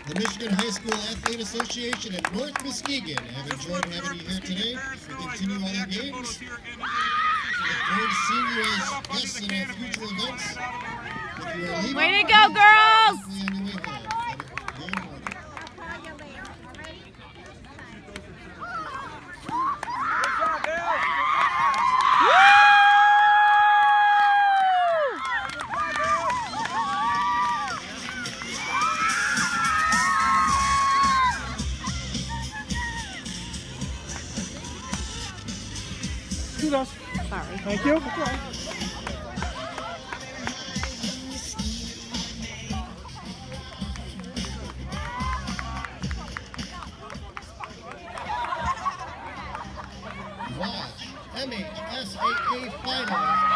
The Michigan High School Athlete Association and North Muskegon have enjoyed having you here today to continue all our games. We look forward to seeing you as guests in our future events. If you are leaving, way to go, girls! on your way home. Good morning. Kudos. Sorry. Thank you. Watch MHSAA Finals